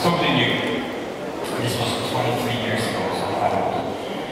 totally new. This was 23 years ago, so I don't know.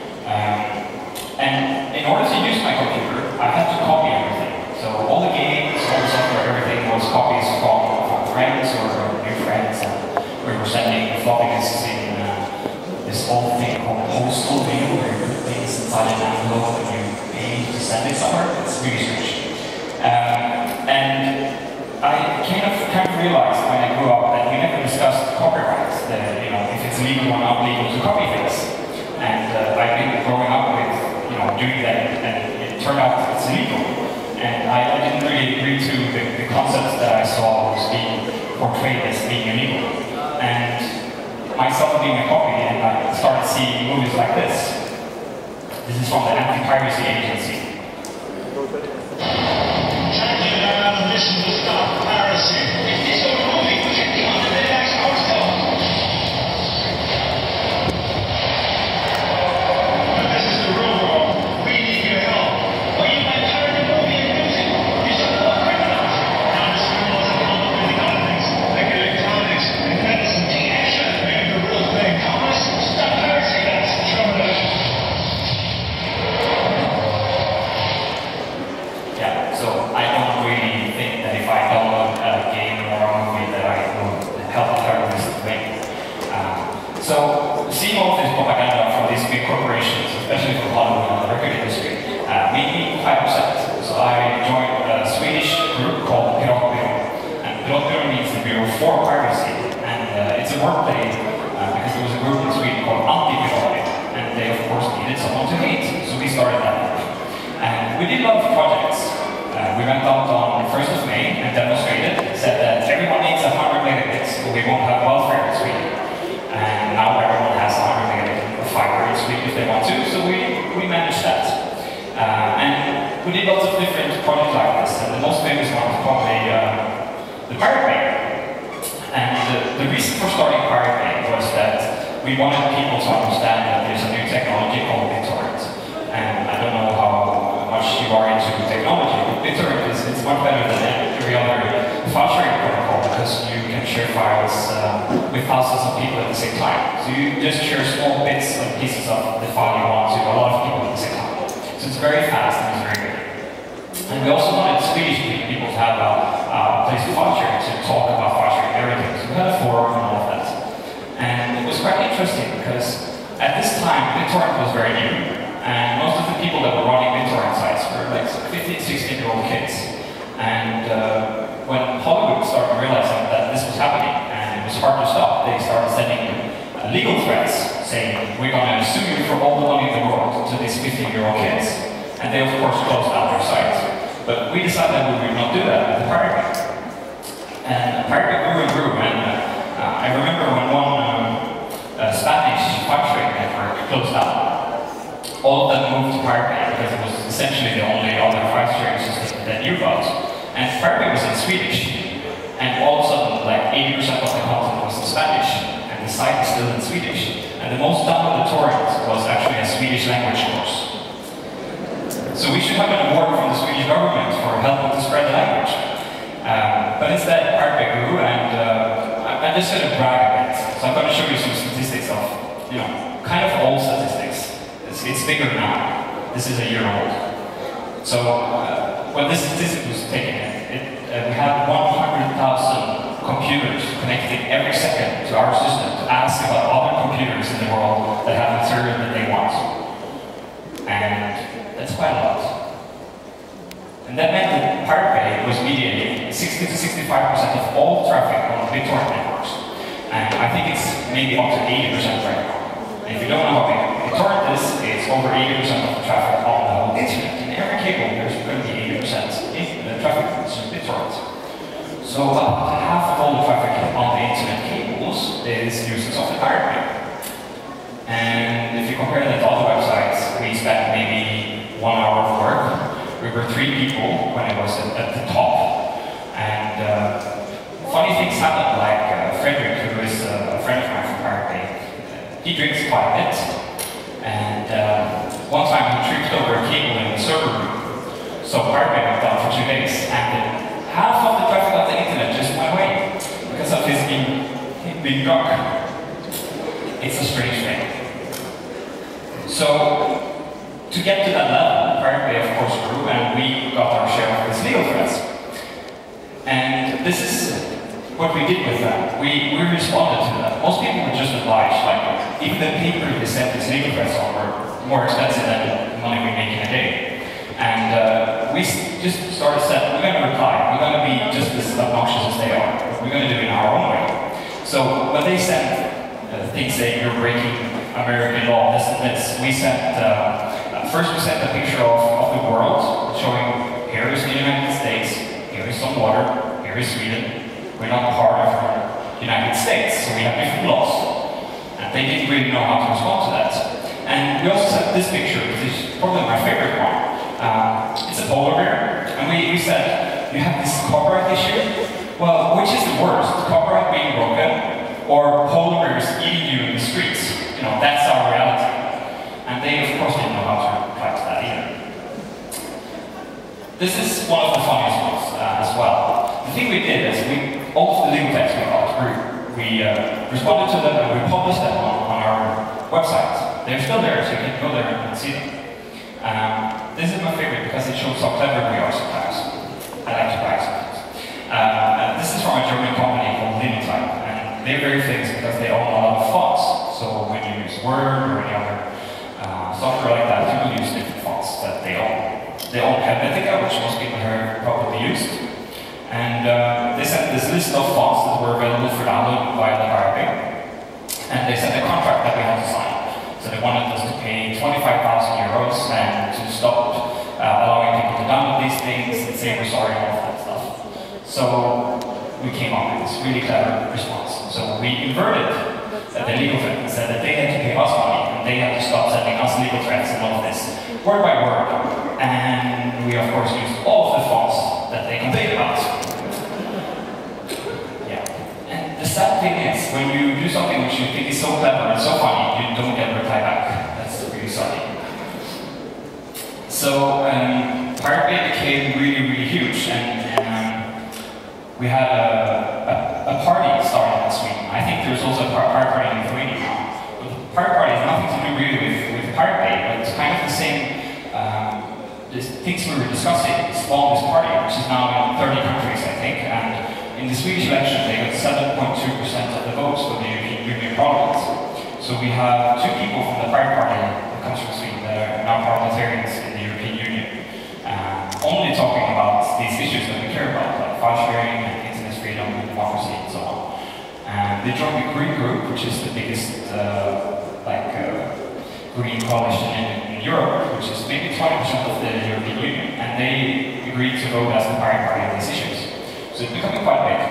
And in order to use my computer, I had to copy everything. So all the games, all the software, everything was copies from friends or new friends. And we were sending floppy disks in this old thing called postal mail, where you put things inside an envelope and you pay to send it somewhere. It's really strange. And I kind of realized when I grew up that we never discussed copyright, if it's legal or not legal to copy things. And I've been growing up with, doing that, and it turned out it's illegal. And I didn't really agree to the concepts that I saw was being portrayed as being illegal. And myself being a copy, and I started seeing movies like this. This is from the Anti-Piracy Agency. Mission to stop piracy. Is this a movie? Check the Underbags Hotel. This is the real world. We need your help. Are you my pirate movie and music? These are all criminals. Now this criminals have come up with the other things, like electronics and medicine. Take action. Make the real thing. Commerce, stop piracy. That's determination. Yeah, so I don't really think that if I download a game or a movie that I will help a terrorist win. So CMOF is propaganda from these big corporations, especially from Hollywood and the record industry, made me 5%. So I joined a Swedish group called Piratbyrå. And Piratbyrå means the Bureau for Piracy. And it's a wordplay because there was a group in Sweden called Anti-Piratbyrå. And they of course needed someone to hate, so we started that. And we did a lot of projects. We went out on the 1st of May and demonstrated, said that everyone needs 100 megabits or we won't have welfare in Sweden. And now everyone has 100 megabits of fiber in Sweden if they want to, so we managed that. And we did lots of different projects like this, and the most famous one was probably the Pirate Bay. And the reason for starting Pirate Bay was that we wanted people to understand that there's a new technology called BitTorrent. And I don't know how much you are into technology, but BitTorrent is much better than every other file sharing protocol because you can share files with thousands of people at the same time. So you just share small bits and pieces of the file you want to a lot of people at the same time. So it's very fast and it's very good. And we also wanted Swedish people to have a place to file share, to talk about file sharing everything. So we had a forum and all of that. And it was quite interesting because at this time BitTorrent was very new. And most of the people that were running BitTorrent sites were like 15, 16-year-old kids. And when Hollywood started realizing that this was happening and it was hard to stop, they started sending legal threats saying, we're going to sue you for all the money in the world to these 15-year-old kids. And they of course closed down their sites. But we decided we would not do that with the Pirate Bay. And Pirate Bay grew and grew. And I remember when one Spanish file sharing network closed down. All of them moved to Pirate Bay because it was essentially the only other file sharing system that knew about. And Pirate Bay was in Swedish. And all of a sudden, like 80% of the content was in Spanish. And the site is still in Swedish. And the most downloaded torrent was actually a Swedish language course. So we should have an award from the Swedish government for helping to spread the language. But instead, Pirate Bay grew, and I'm just going to brag a bit. So I'm going to show you some statistics of, kind of old statistics. It's bigger now. This is a year old. So when this statistic was taken, we had 100,000 computers connecting every second to our system to ask about other computers in the world that have material that they want. And that's quite a lot. And that meant that Pirate Bay was mediating 60 to 65% of all traffic on BitTorrent networks. And I think it's maybe up to 80% right now. And if you don't know what BitTorrent is, it's over 80% of the traffic on the whole internet. In every cable, there's going to be 80% in the traffic is BitTorrent. So about half of all the traffic on the internet cables is uses of the Pirate Bay. And if you compare that to other websites, we spent maybe 1 hour of work. We were 3 people when it was at the top. And funny things happened, like Frederick, who is a friend of mine from Pirate Bay. He drinks quite a bit, and one time he tripped over a cable in the server room, so Pirate Bay went down for 2 days, and half of the traffic on the internet just went away because of him being drunk. It's a strange thing. So, to get to that level, Pirate Bay of course grew, and we got our share of these legal threats. And this is what we did with that. We responded to that. Most people were just obliged, like, even the paper they sent these legal threats on were more expensive than the money we make in a day. And we just started saying, we're going to reply. We're going to be just as obnoxious as they are. We're going to do it in our own way. So when they sent things saying you're breaking American law, we sent, first we sent a picture of the world, showing here is the United States, here is some water, here is Sweden. We're not part of the United States, so we have different laws. And they didn't really know how to respond to that. And we also sent this picture, which is probably my favorite one. It's a polar bear, and we said, you have this copyright issue? Well, which is the worst, copyright being broken, or polar bears eating you in the streets? You know, that's our reality. And they, of course, didn't know how to reply to that either. This is one of the funniest ones as well. The thing we did is, all of the legal texts we got, we responded to them and we published them on our website. They're still there, so you can go there and see them. This is my favorite because it shows how clever we are sometimes. I like to brag sometimes. This is from a German company called Linotype, and they're very famous because they own a lot of fonts. So when you use Word or any other software like that, people use different fonts that they own. They own Helvetica, which most people have probably used. And they sent this list of fonts that were available for download via the Pirate Bay. And they sent a contract that we had to sign. So they wanted us to pay 25,000 euros and to stop allowing people to download these things and say we're sorry and all that stuff. So we came up with this really clever response. So we inverted the legal threat and said that they had to pay us money and they had to stop sending us legal threats and all of this, word by word. And we of course used all of the fonts that they complained about. Yeah. And the sad thing is, when you do something which you think is so clever and so funny, you don't get a reply back. That's really sorry. So Pirate Bay became really, really huge, and we had a party started in Sweden. I think there's also a pirate party in Lithuania now. But the pirate party has nothing to do really with Pirate Bay, but it's kind of the same things we were discussing spawned this party, which is now in 30 countries, I think, and in the Swedish election they got 7.2% of the votes for the European Union Parliament. So we have two people from the Pirate Party that comes from Sweden that are now parliamentarians in the European Union, only talking about these issues that we care about, like file sharing and internet freedom and democracy and so on. And they joined the Green Group, which is the biggest green coalition in Europe, which is maybe 20% of the European Union, and they agreed to vote as the Pirate Party on these issues. So it's becoming quite big.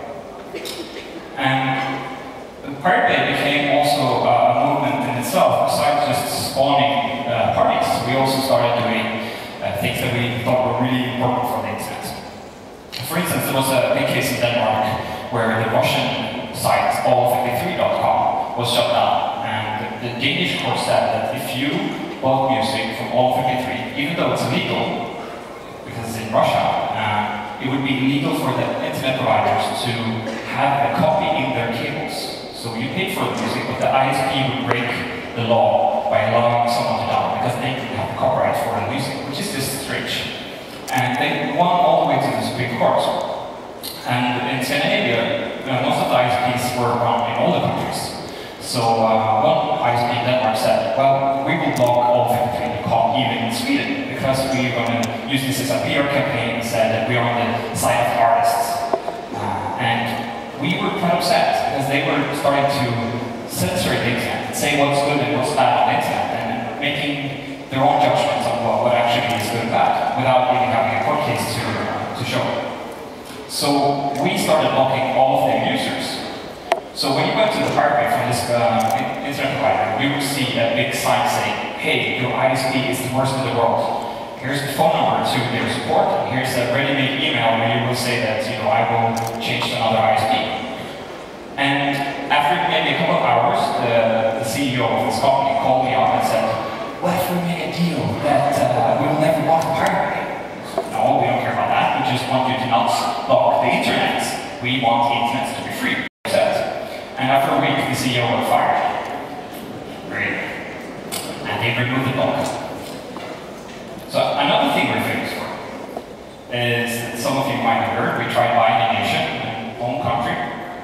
And the Pirate Bay became also a movement in itself. Besides just spawning parties, we also started doing things that we thought were really important for the internet. For instance, there was a big case in Denmark where the Russian site all53.com was shut down. The Danish court said that if you bought music from all53, even though it's illegal, because it's in Russia, it would be illegal for the internet providers to have a copy in their cables. So you paid for the music, but the ISP would break the law by allowing someone to download, because they didn't have the copyright for the music, which is just strange. And they won all the way to the Supreme Court. And in Scandinavia, most of the ISPs were around in all the countries. So one ISP in Denmark said, well, we will block all53.com even in Sweden, because we are going to use this as a PR campaign and said that we are on the side of artists. And we were quite upset, because they were starting to censor the internet, and say what's good and what's bad on the internet, and making their own judgments on what actually is good and bad, without even having a court case to show. So we started blocking all of their users. So when you went to the Pirate Bay from this internet provider, we would see a big sign saying, hey, your ISP is the worst in the world. Here's the phone number to their support, and here's a ready-made email where you will say that, I will change to another ISP. And after maybe a couple of hours, the CEO of this company called me up and said, what if we make a deal that we'll never block the Pirate Bay? No, we don't care about that. We just want you to not block the internet. We want the internet to be free. And And after a week, the CEO got fired. Great. And they removed the dog. So another thing we're famous for is that some of you might have heard, we tried buying a nation, a home country.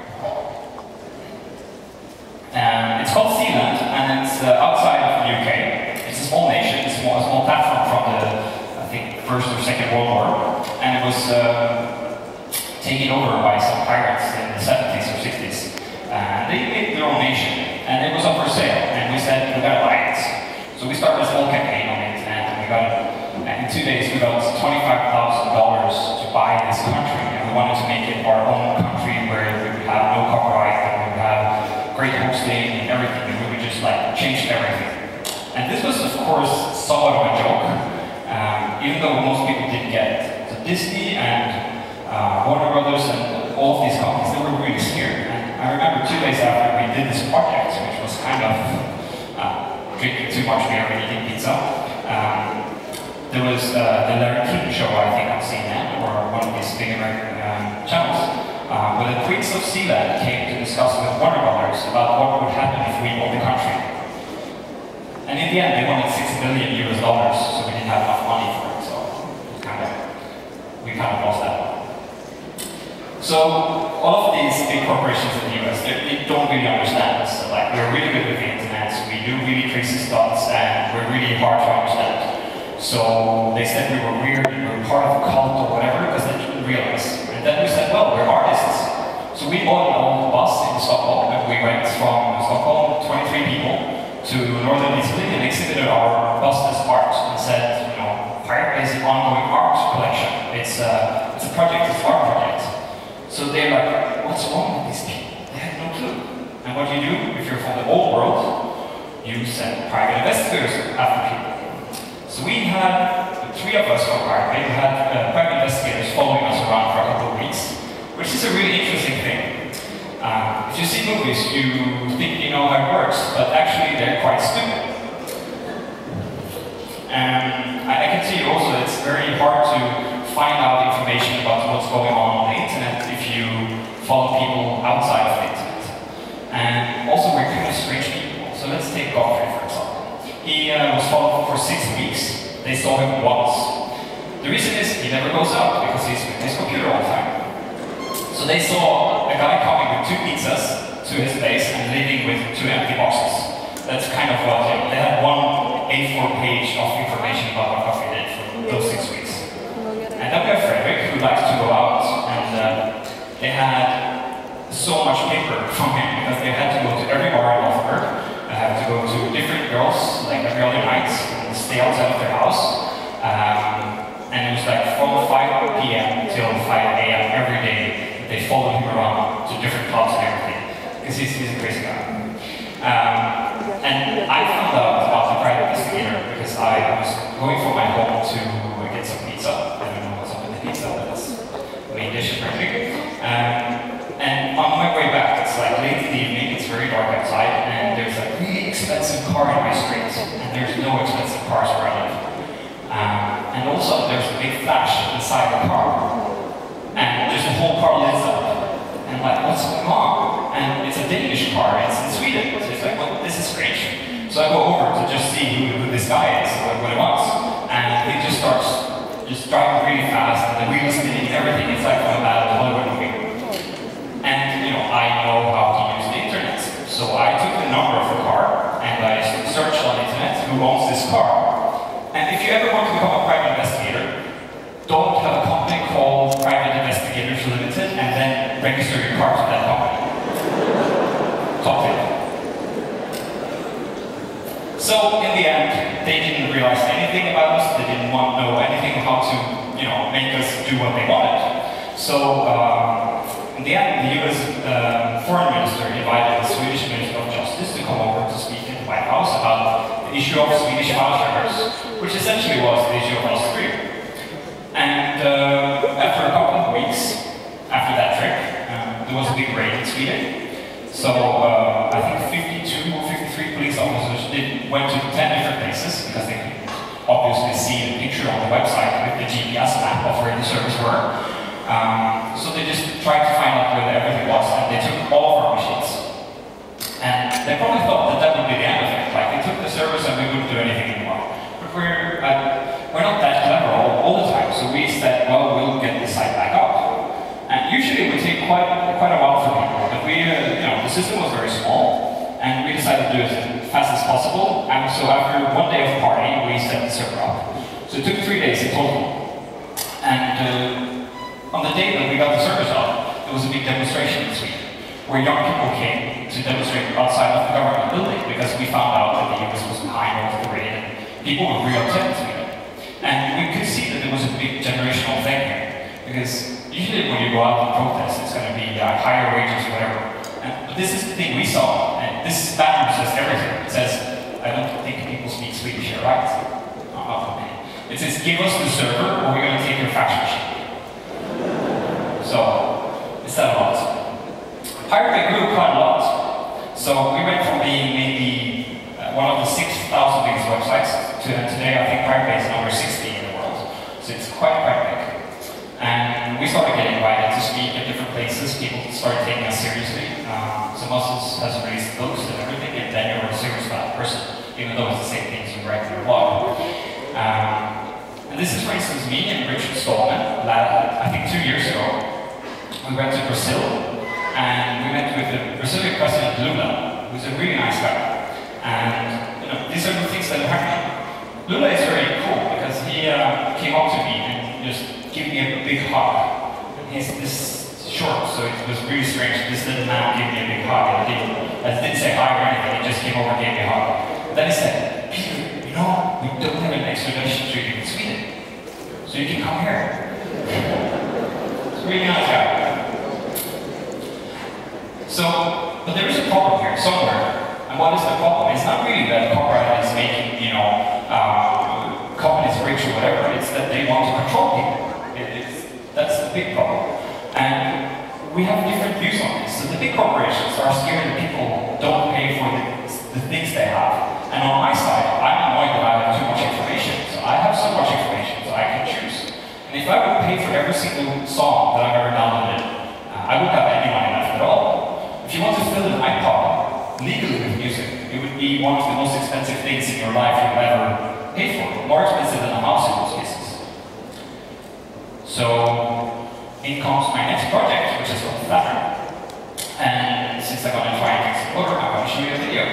It's called Sealand, and it's outside of the UK. It's a small nation, it's a small platform from the, I think, First or Second World War, and it was taken over by some pirates in the 70s or 60s. They made their own nation, and it was up for sale, and we said, we gotta buy it. So we started a small campaign on it, and we got it. And in 2 days, we got $25,000 to buy this country, and we wanted to make it our own country where we would have no copyright, and we would have great hosting and everything, and we would just like change everything. And this was, of course, somewhat of a joke, even though most people didn't get it. So Disney and Warner Brothers and all of these companies, they were really scared. And I remember 2 days after we did this project, which was kind of drinking too much beer and eating pizza, there was the Larry King show, I think, on CNN, or one of these big American channels, where the Queens of Sealand came to discuss with Warner Brothers about what would happen if we bought the country. And in the end, they wanted $6 billion US, so we didn't have enough money for it, so we kind of lost that one. So all of these big corporations in the US, they don't really understand us. So, like, we're really good with the internet, we do really crazy stunts, and we're really hard to understand. So they said we were weird, we were part of a cult or whatever, because they didn't realize. And then we said, well, we're artists. So we bought an old bus in Stockholm, and we went from Stockholm, 23 people, to northern Italy, and exhibited our bus as art, and said, you know, Pirate is an ongoing art collection. It's a project, it's an art project. So they're like, what's wrong with these people? They had no clue. And what you do, if you're from the old world, you send private investigators after people. So we had, 3 of us from Pirate, we had private investigators following us around for a couple of weeks, which is a really interesting thing. If you see movies, you think you know how it works, but actually they're quite stupid. And I can see also it's very hard to find out information about what's going on the internet if you follow people outside of the internet. And also we're kind of strange people. So let's take Godfrey, for example. He was followed for 6 weeks. They saw him once. The reason is he never goes out because he's with his computer all the time. So they saw a guy coming with 2 pizzas to his base and leaving with 2 empty boxes. That's kind of what they had. 1 A4 page of information about what Godfrey did for those 6 weeks. And then we have Frederick, who likes to go out, and they had so much paper from him because they had to go to every bar in Gothenburg. They had to go to different girls, like every other night, and stay outside of their house. And it was like from 5 p.m. till 5 a.m. every day. They followed him around to different clubs and everything, because he's a crazy guy. And I found out about the private investigator because I was going from my home to get some pizza. I don't know what's up with the pizza, but that's the main dish apparently. And on my way back, it's like late in the evening, it's very dark outside, and there's a really expensive car in my street, and there's no expensive cars where I live. And also, there's a big flash inside the car, and just the whole car lights up. And like, what's going on? And it's a Danish car, it's in Sweden, so it's like, well, this is strange. So I go over to just see who this guy is, what he wants, and he just starts driving really fast, and the wheels spinning, everything. It's like from a bad Hollywood movie. And, you know, I know how to use the internet. So I took the number of the car, and I searched on the internet who owns this car. And if you ever want to become a private investigator, don't have a company called Private Investigators Limited and then register your car to that company. Top tip. So in the end, they didn't realize anything about us. They didn't want to know anything how to, you know, make us do what they wanted. So in the end, the U.S. foreign minister invited the Swedish Minister of Justice to come over to speak in the White House about the issue of Swedish fallskärmars, which essentially was the issue of Nord Stream. And after a couple of weeks after that trip, there was a big raid in Sweden. So I think 52 or 53 police officers went to 10 different places because they could obviously see the picture on the website with the GPS map of where the servers were. So they just tried to find out where everything was, and they took all of our machines. system was very small, and we decided to do it as fast as possible. And so after one day of partying, we set the server up. So it took 3 days in total. And on the day that we got the servers up, there was a big demonstration in Sweden, where young people came to demonstrate outside of the government building because we found out that the US was behind over the grid and people were really upset in Sweden. And we could see that there was a big generational thing here, because usually when you go out and protest, it's going to be higher wages or whatever. But this is the thing we saw, and this banner says everything. It says, I don't think people speak Swedish here, right? It says, give us the server or we're going to take your fax machine. So, it's that a lot. Pirate Bay grew quite a lot. So we went from being maybe one of the 6,000 biggest websites to today I think Pirate Bay is number 60 in the world. So it's quite big. And we started getting invited to speak at different places. People started taking us seriously. So Moses has released books and everything, and then you're a serious person, even though it's the same things you write in your blog. And this is, for instance, me and Richard Stallman. I think 2 years ago, we went to Brazil, and we met with the Brazilian president Lula, who's a really nice guy. And these are the things that are happening. Lula is very cool because he came up to me and just gave me a big hug. He's this short, so it was really strange. This little man gave me a big hug, and I didn't say hi or anything. He just came over and gave me a hug. Then he said, Peter, we don't have an extradition treaty with Sweden, so you can come here. It's a really nice guy. But there is a problem here somewhere. And what is the problem? It's not really that copyright is making, companies rich or whatever. It's that they want to control people. That's the big problem. And we have different views on this. So the big corporations are scared that people don't pay for the things they have. And on my side, I'm annoyed that I have too much information. So I have so much information, so I can choose. And if I would pay for every single song that I've ever downloaded, I wouldn't have any money left at all. If you want to fill an iPod legally with music, it would be one of the most expensive things in your life you've ever paid for. More expensive than a mouse in most cases. So, in comes my next project, which is called Flutter. And since I'm going to try and fix the order, I'm going to show you a video.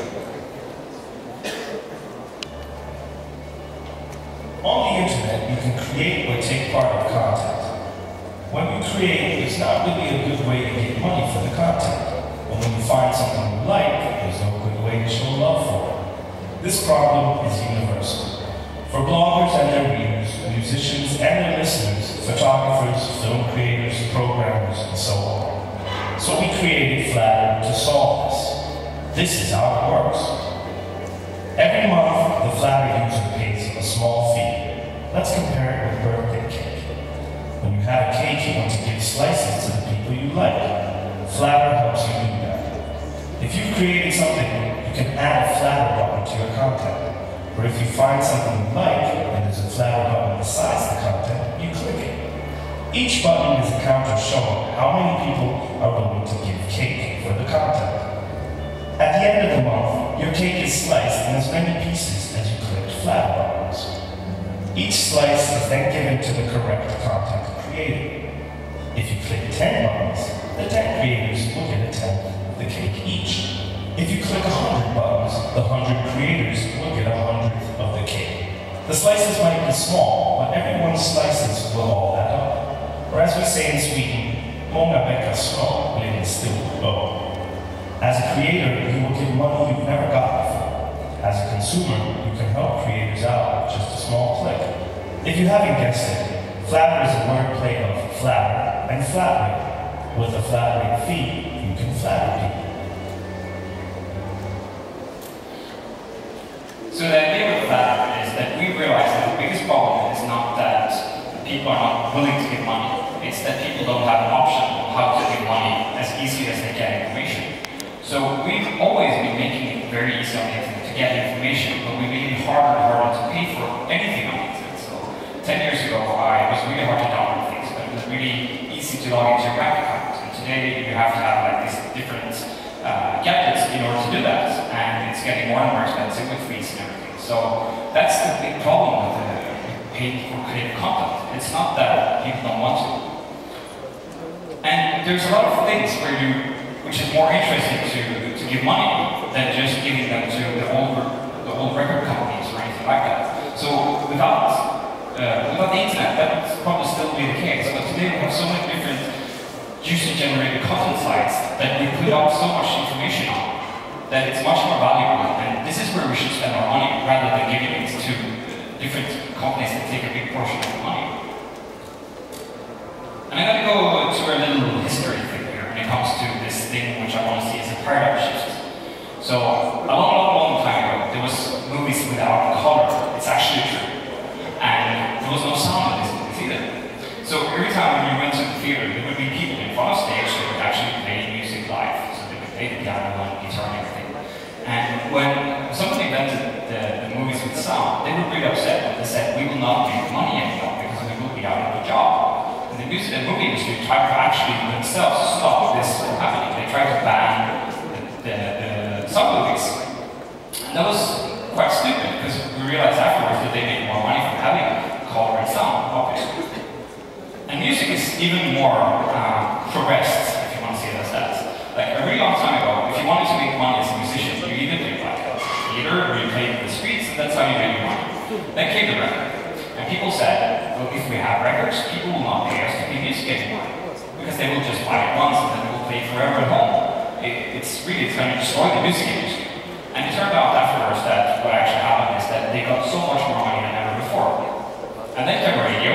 On the internet, you can create or take part in content. When you create, it's not really a good way to get money for the content. But when you find something you like, there's no good way to show love for it. This problem is universal. For bloggers and their readers, musicians and their listeners, photographers, film creators, programmers, and so on. So we created Flattr to solve this. This is how it works. Every month, the Flattr user pays a small fee. Let's compare it with birthday cake. When you have a cake, you want to give slices to the people you like. Flattr helps you do that. If you've created something, you can add a Flattr button to your content. Or if you find something you like, and there's a Flattr button besides the content, you click it. Each button is a counter showing how many people are willing to give cake for the content. At the end of the month, your cake is sliced in as many pieces as you clicked Flattr buttons. Each slice is then given to the correct content creator. If you click 10 buttons, the 10 creators will get a 10th of the cake each. If you click 100 buttons, the 100 creators will get 100th of the cake. The slices might be small, but everyone's slices will all add up. Or as we say in Sweden, många bäckar små blir en stor å. As a creator, you will get money you've never got before. As a consumer, you can help creators out with just a small click. If you haven't guessed it, Flattr is a wordplay of flatter and flattering. With a flattering fee, you can flatter people. So the idea with Flattr is that we realize that the biggest problem is not that people are not willing to give money. It's that people don't have an option on how to give money as easy as they get information. So we've always been making it very easy on the internet to get information, but we made it harder and harder to pay for anything on the internet. So 10 years ago, it was really hard to download things, but it was really easy to log into your bank account. And today, you have to have like these different gadgets in order to do that, and it's getting more and more expensive with fees and everything. So that's the big problem with paying for creative content. It's not that people don't want to. And there's a lot of things where which is more interesting to give money than just giving them to the old record companies or anything like that. So without the internet, that would probably still be the case. But today we have so many different user-generated content sites that we put out so much information on that it's much more valuable. And this is where we should spend our money rather than giving it to different companies that take a big portion of the money. And I'm going to go to a little history thing here when it comes to this thing which I want to see as a paradigm shift. So a long time ago, there was movies without color. It's actually true. And there was no sound in these movies either. So every time when you went to the theater, there would be people in front of stage that would actually play music live. So they would play the piano and guitar and everything. And when somebody invented the movies with sound, they were really upset. They said, we will not make money anymore because we will be out of a job. And the music and movie industry tried to actually themselves stop this from happening. They tried to ban the sound movies. And that was quite stupid because we realized afterwards that they made more money from having color and sound, obviously. And music is even more progressed, if you want to see it as that. Like a really long time ago, if you wanted to make money as a musician, you either played like a theater or you played in the streets, and that's how you made your money. Then came the record. And people said, well, if we have records, people will not pay us to play music anymore. Because they will just buy it once and then they will play forever at home. It's going to destroy the music industry. And it turned out afterwards that what actually happened is that they got so much more money than ever before. And then came radio,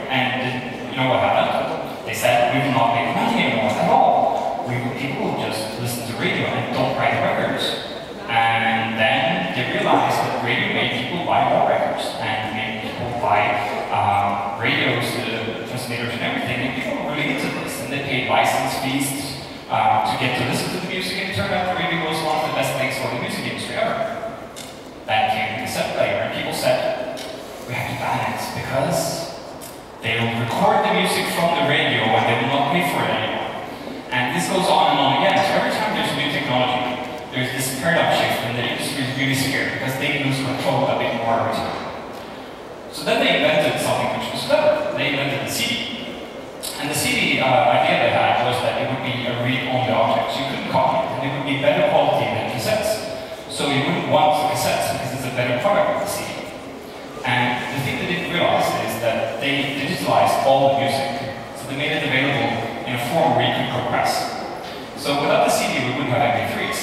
and you know what happened? They said, we will not make money anymore at all. People will just listen to radio and don't buy the records. And then they realized that radio made people buy more records and made people buy radios, transmitters and everything. And people were really into this. And they paid license fees to get to listen to the music, and it turned out the radio was one of the best things for the music industry ever. Then came the cassette player, and people said, we have to ban it because they will record the music from the radio and they will not pay for it anymore. And this goes on and on again. So every time there's new technology, there's this paradigm shift, and the industry is really scared because they lose control a bit more every time. So then they invented something which was clever. They invented the CD. And the CD idea they had was that it would be a read-only object, so you couldn't copy it, and it would be better quality than cassettes. So you wouldn't want the cassettes because it's a better product than the CD. And the thing they didn't realize is that they digitalized all the music, so they made it available in a form where you could compress. So without the CD, we wouldn't have MP3s.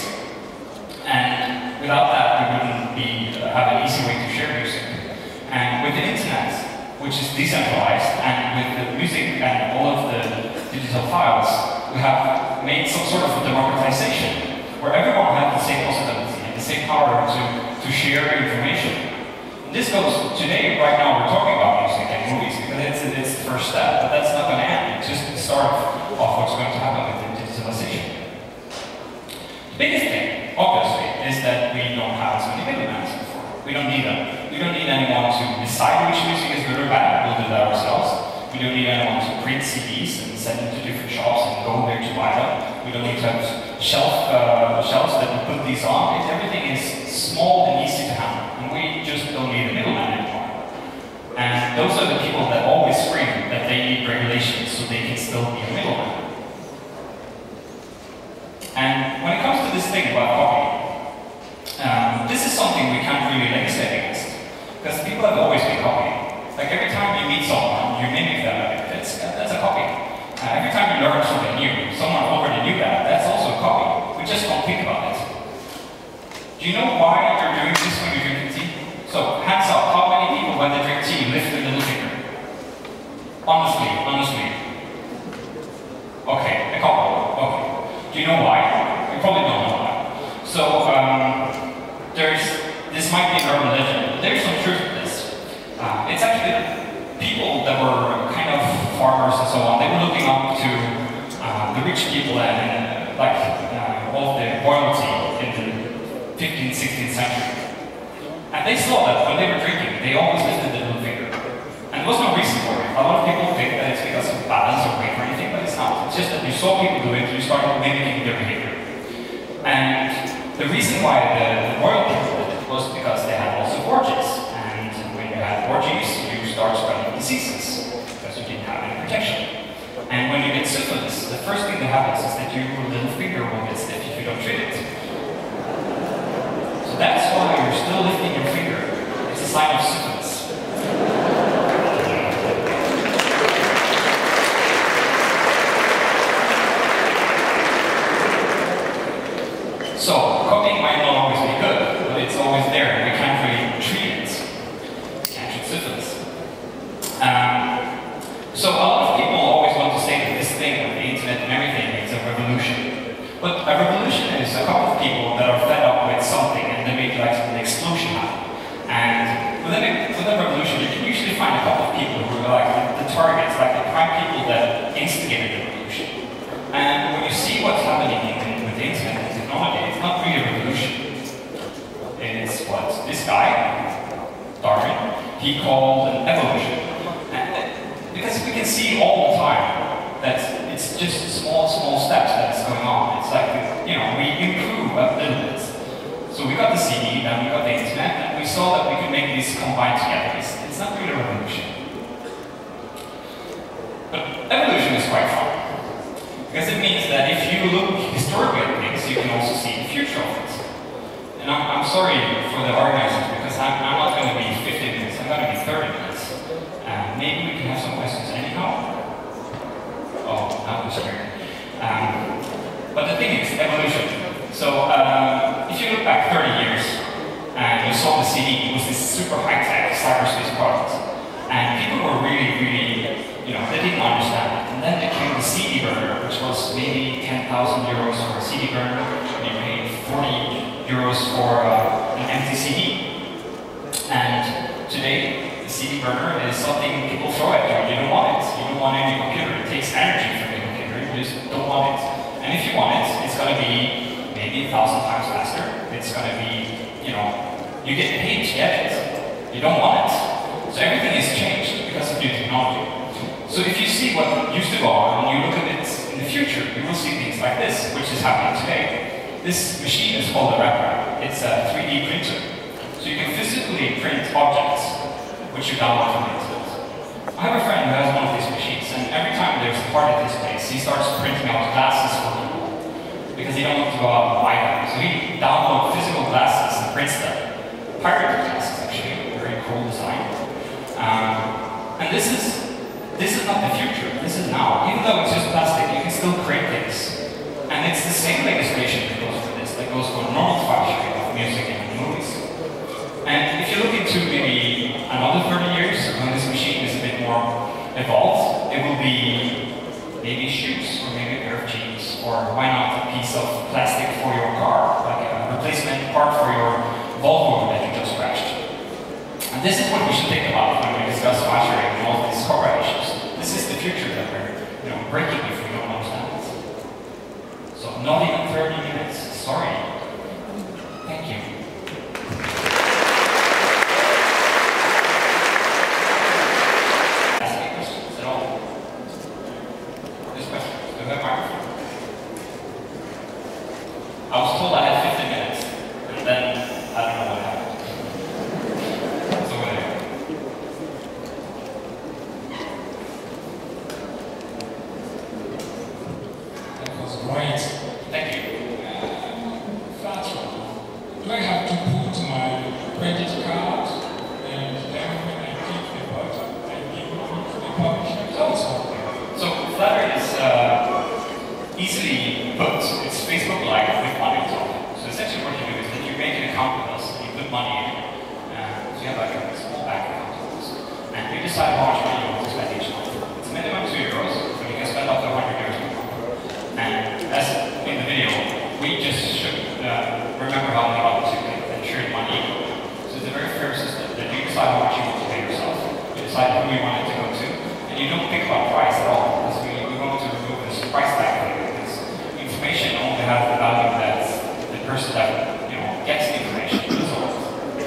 And without that, we wouldn't have an easy way to share music. And with the internet, which is decentralized, and with the music and all of the digital files, we have made some sort of a democratization, where everyone has the same possibility and the same power to share information. And this goes, today, right now, we're talking about music and movies, because it's the first step, but that's not going to end. It's just the start of what's going to happen with the digitalization. The biggest thing, obviously, is that we don't have as many middlemen as before. We don't need them. We don't need anyone to decide which music is good or bad. We'll do that ourselves. We don't need anyone to print CDs and send them to different shops and go there to buy them. We don't need to have shelves that we put these on. Everything is small and easy to handle. And we just don't need a middleman anymore. And those are the people that always scream that they need regulations so they can still be a middleman. And when it comes to this thing about copying, this is something we can't really legislate against, because people have always been copying. Like every time you meet someone, you mimic them a bit. That's a copy. Every time you learn something new, someone already knew that. That's also a copy. We just don't think about it. Do you know why you're doing this when you're drinking tea? So, hands up, how many people when they drink tea lift their little finger? Honestly. Okay, a couple. Okay. Do you know why? You probably don't know why. So, this might be an urban legend, but there's some truth to this. It's actually people that were kind of farmers and so on, they were looking up to the rich people and all of the royalty in the 15th, 16th century. And they saw that when they were drinking, they always lifted the little finger. And there was no reason for it. A lot of people think that it's because of balance or weight or anything, but it's not. It's just that you saw people do it, you started mimicking their behavior. And the reason why the royal people did it was because they had lots of orgies. And when you had orgies, you start spreading diseases because you didn't have any protection. And when you get syphilis, the first thing that happens is that your little finger will get sign of syphilis. So, copying might not always be good, but it's always there, and we can't really treat it. Can't treat syphilis. So a lot of people always want to say that this thing with the internet and everything is a revolution. But a revolution is a couple of people that are fed up with something and they make like an explosion happen. And with a revolution, you can usually find a couple of people who are like the targets, like the prime people that instigated the revolution. And when you see what's happening with the internet and technology, it's not really a revolution. It's what this guy, Darwin, he called an evolution. Because we can see all the time that it's just small steps that's going on. It's like, you know, we improve a little bit. So we got the CD, then we got the internet, and we saw that we could make these combine together. It's not really a revolution. But evolution is quite fun. Because it means that if you look historically at things, you can also see the future of it. And I'm sorry for the organizers, because I'm not going to be 15 minutes, I'm going to be 30 minutes. Maybe we can have some questions anyhow. Oh, that was weird. But the thing is, evolution. So, if you look back 30 years, and you saw the CD, it was this super high-tech cyberspace product. And people were really, you know, they didn't understand it. And then there came the CD burner, which was maybe 10,000 euros for a CD burner, and you paid 40 euros for an empty CD. And today, the CD burner is something people throw at you. You don't want it. You don't want it in your computer. It takes energy from your computer. You just don't want it. And if you want it, it's going to be maybe 1,000 times faster. It's going to be, you know, you get paid to get it. You don't want it. So everything has changed because of new technology. So if you see what used to go on and you look at it in the future, you will see things like this, which is happening today. This machine is called a RepRap. It's a 3D printer. So you can physically print objects, which you download from the internet. I have a friend who has one of these machines, and every time there's a party at his place, he starts printing out glasses for people, because he don't want to go out and buy them. So he downloads physical glasses and prints them. Pirate glasses, actually, very cool design. And this is not the future, this is now. Even though it's just plastic, you can still create things. And it's the same legislation that goes for this, that goes for normal fashion of music and movies. And if you look into maybe another 30 years, when this machine is a bit more evolved, it will be maybe shoes, or maybe a pair of jeans, or why not a piece of plastic for your car, like a replacement part for your Volvo that you just crashed. And this is what we should think about when we discuss fashioning and all these core issues. This is the future that we're, you know, breaking if we don't understand it. So not even 30 minutes, sorry. Thank you. I was told I had 15 minutes, and then I don't know what happened. So anyway. That was great. Thank you. First, do I have to put my credit card and then when I click the button, I give money to the publisher also? So Flutter is easily put. It's Facebook-like with money on top. So essentially what you do is that you make an account with us, and you put money in, so you have like a small bank account with us, and you decide how much money you want to spend each month. It's minimum 2 euros, but you can spend up to 100 euros per month. And as in the video, we just should remember how many others you pay and share money. So it's a very fair system that you decide how much you want to pay yourself. You decide who you want it to go to, and you don't think about price at all, because we want to remove this price tag. Information only has the value that the person that, you know, gets the information. So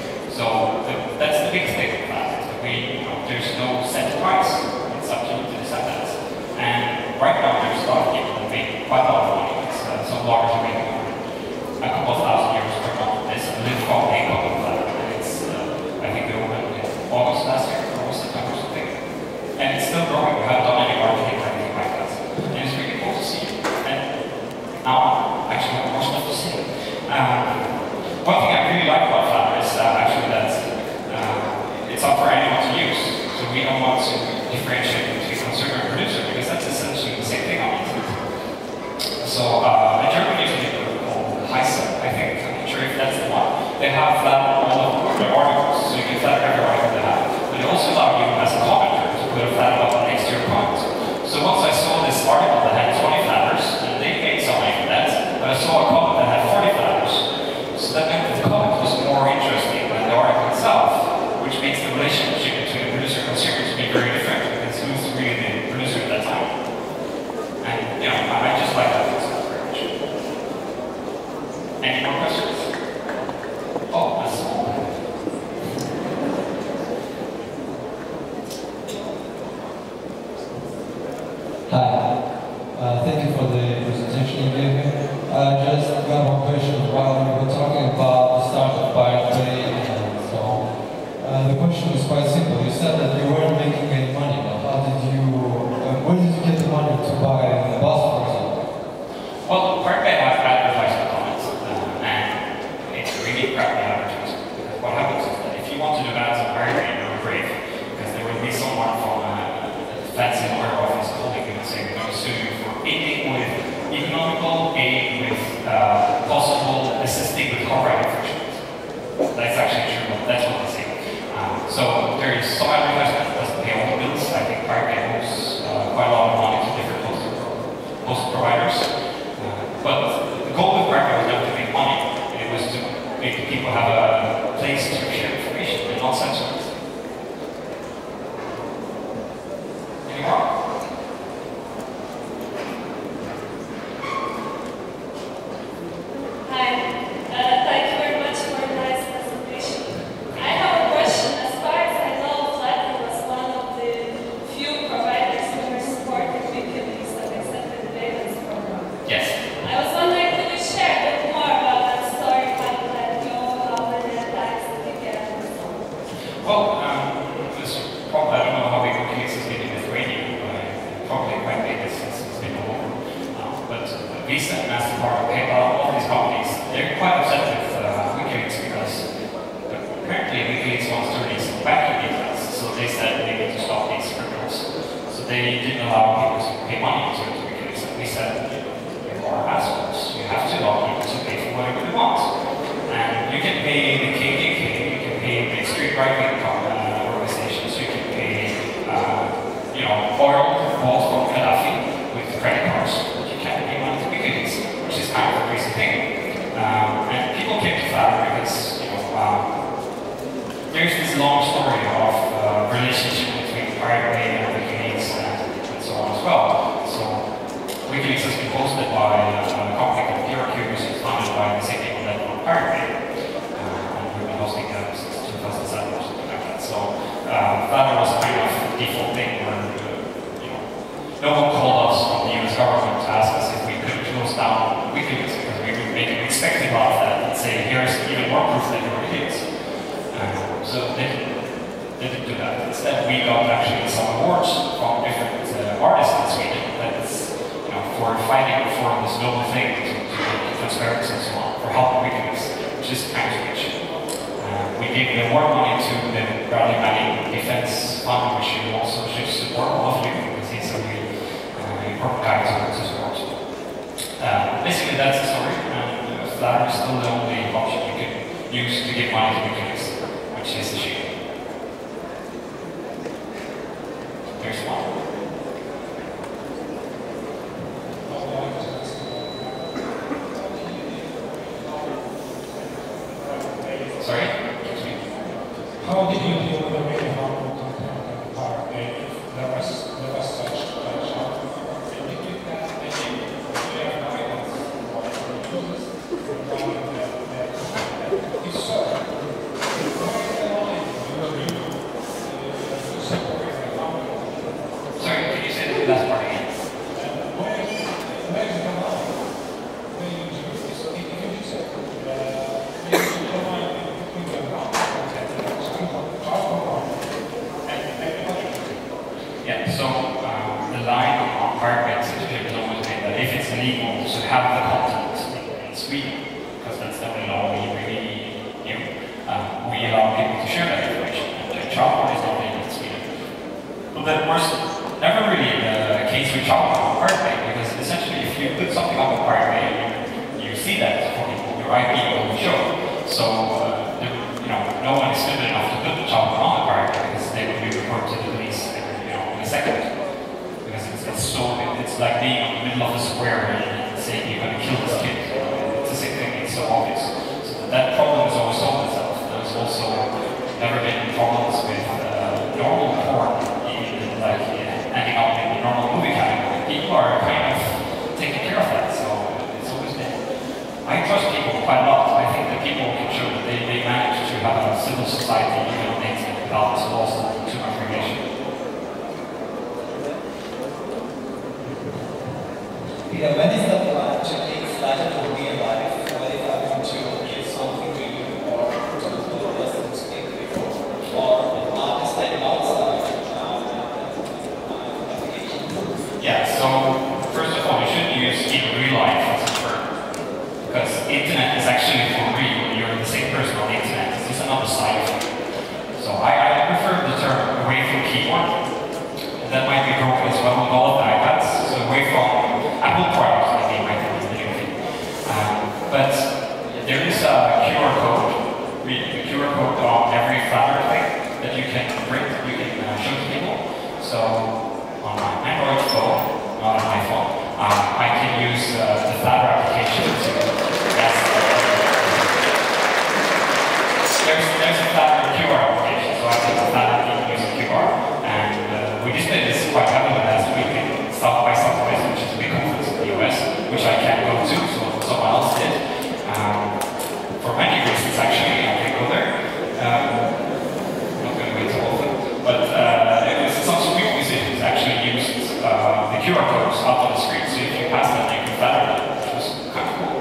we don't want to differentiate between consumer and producer because that's essentially the same thing on YouTube. So in Germany, there's a group called Heise, I think. I'm not sure if that's the one. They have flat all of their articles, so you can flat every article they have. But they also allow you as a commenter to put a flat button next to your comment. So once I saw this article that had 20 flatters, and they paid some money for that, but I saw a comment that had 40 flatters. So that meant that the comment was more interesting than the article itself, which makes the relationship between the producer and consumer to be very different because who's really the producer at that time. And you know, I just like that concept very much. Any more questions? Oh, that's all. Hi. Thank you for the presentation you gave me. Just got one question while we were talking about the start of Pirate Bay and so on. The question is quite simple. You said that you weren't making any money, but how did you, where did you get the money to buy the bus, for example? Well, Pirate Bay has advertising comments, and it's really crappy advertising. Because what happens is that if you want to do ads on Pirate Bay, you're brave, because there will be someone from a fancy lawyer office calling you and saying, we're going to sue you for aiding with economical aid with possible assisting with copyright infringement. That's actually true. That's what they say. So there is some advertisement that doesn't pay all the bills. I think Pirate Bay owes quite a lot of money to different host providers. But the goal with Pirate Bay was never to make money. It was to make people have a place to share information and not censor it. Any more? Visa, MasterCard, PayPal, all these companies, they're quite upset with WikiLeaks because apparently WikiLeaks wants to release banking details, so they said they need to stop these criminals. So they didn't allow people to pay money to WikiLeaks, and we said, you are assholes, you have to allow people to pay for whatever they want. And you can pay the KKK, you can pay the extreme right-wing organizations, you can pay, oil bought from Gaddafi with credit cards. Which is kind of a crazy thing. And people came to Flattr because, there's this long story of relationship between Pirate Bay and WikiLeaks and so on as well. So WikiLeaks has been hosted by a company called Eurocube, which is funded by the same people that run Pirate Bay. And we've been hosting them since 2007 or something like that. So Flattr was kind of the default thing where, no one called us from the US government to ask us if we could close down WikiLeaks because we would make an expecting lot of that and say, here's even more proof that you're WikiLeaks. So they didn't do that. Instead, we got actually some awards from different artists in Sweden that's, for fighting for this noble thing to transparency and so on, for helping WikiLeaks, which is kind of rich. We gave the award money to the Bradley Manning Defense Fund, which you also should support all of you because he's a really important guy to support. Basically, that's the story, and Flattr is still the only option you can use to give money to WikiLeaks, which is a shame. There's one. Sorry? How did you deal with the really harmful content on the Pirate Bay if there was such and you did that and you clear guidance for users regarding their if so, Sorry, can you say the last part again? where's the line? When you do this, if you just said, you should provide between the ground content and Yeah, so the line on Pirate Bay censorship is always made that if it's illegal to have the content in Sweden, because that's the only law we really knew, we allow people to share that information. And child porn is not legal in Sweden. that was never really the case with Java on Pirate Bay, because essentially if you put something up on Pirate Bay, you see that for people, your IP will show. So, no one is stupid enough to put Java on the Pirate Bay, because they would be reported to the police in a second. Because it's like being in the middle of a square and saying you're going to kill this kid. It's the same thing, it's so obvious. So that problem has always solved itself. There's also never been problems with normal porn, like ending up in the normal movie category. People are kind of taking care of that, so it's always been. I trust people quite a lot. I think that people can show that they manage to have a civil society even on the internet without laws and too much regulation. Peter, when is the plan to take Flutter to be alive? What if I want to give something to you or to the person to speak before? Or artists like outside application? Yeah, so first of all, you shouldn't use in real life as a term. Because internet is actually for real. You're the same person on the internet. It's just another side of it. So I prefer the term away from keyboard. That might be broken as well with all of the iPads. So away from Apple products, maybe might be the new thing. But there is a QR code. A QR code on every Flutter thing that you can print, you can show to people. So on my Android phone, not on my phone, I can use the Flutter application to. There's a Flutter QR application, so I think Flutter can use a QR. And we displayed this quite heavily last week in South by Southwest, which is a big conference in the US, which I can't go to, so someone else did. For many reasons, actually, I can go there. I'm not going to wait too often. But some Swedish musicians actually used the QR codes up on the screen, so if you pass them, you can Flutter them, which was kind of cool.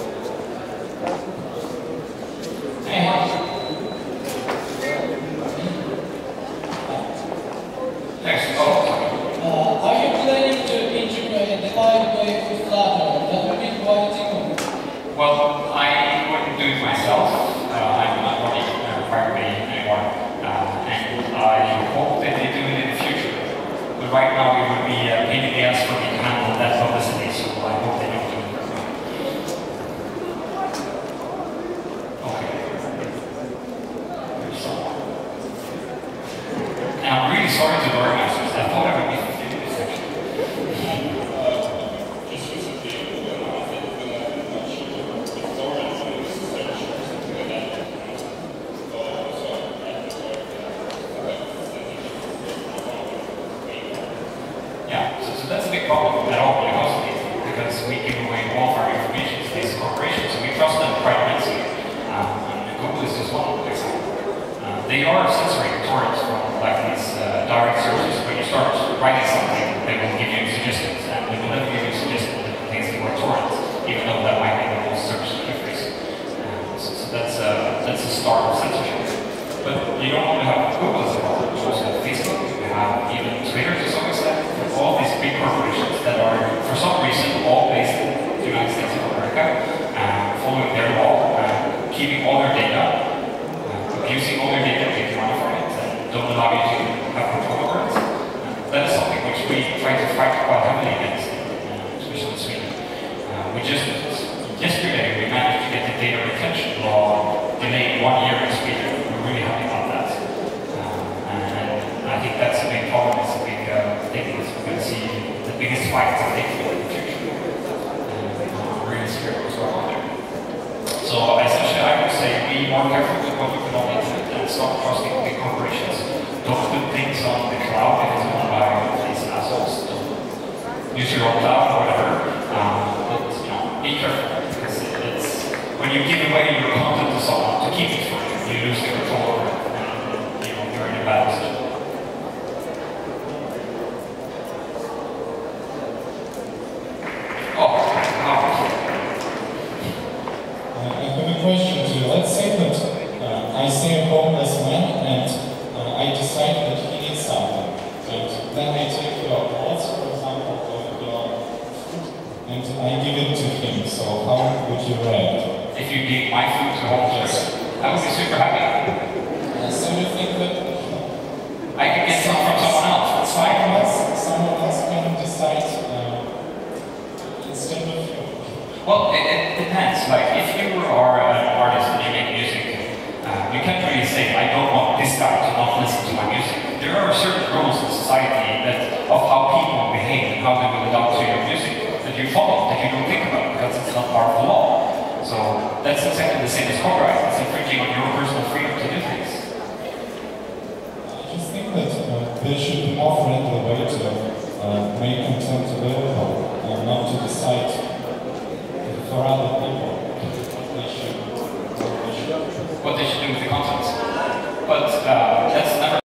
Are you planning to integrate the Pirate with Flutter? That would be quite difficult. Well, I wouldn't do it myself. I'm not running Pirate Bay anymore. And I hope that they do it in the future. But right now it would be a pain in the ass for me to handle that publicity, so I hope they don't do it right now. Okay. And I'm really sorry to the organizers. I thought I would be 50 minutes actually. Yeah, so that's a big problem at all because we give away all of our information to these corporations, and we trust them quite immensely. And Google is just one example. They are censoring torrents from like these direct sources. When you start writing something, they will give you suggestions, and they will never give you suggestions that contains the word torrents, even though that might be the most searched key phrase. So that's a start of censorship. But you don't only have Google as a problem, you also have Facebook, you have even Twitter to some extent, all these big corporations that are, for some reason, all based in the United States of America, following their law, keeping all their data, abusing all their data, making money from it, and don't allow you to have control over it. That is something which we try to fight quite heavily against, especially in Sweden. We just, yesterday, we managed to get the data retention law delayed 1 year in Sweden. We're really happy about that. And I think that's a big problem, it's a big thing that we're going to see the biggest fight, I think, in the future. I'm really scared of what's going on there. So essentially, I would say be more careful with what you put on the internet and stop trusting big corporations. Don't put things on the cloud if it's owned by these assholes. Don't use your own cloud or whatever. But be careful because it's when you give away your content to someone to keep it for you, you lose the control over it, and you're in a bad position. I have a question to you. Let's say that I see a homeless man and I decide that he needs something. And then I take your clothes, for example, or your food, and I give it to him. So how would you react? If you give my food to homeless, I would be super happy. So you think that I could get some from someone else. Well, it depends. Like, if you are an artist and you make music, you can't really say, I don't want this guy to not listen to my music. There are certain rules in society of how people behave and how they will adapt to your music that you follow, that you don't think about, because it's not part of the law. So that's exactly the same as copyright. It's infringing on your personal freedom to do things. I just think that there should be more friendly way to make content available, not to decide for other people what they should What they should do with the content. But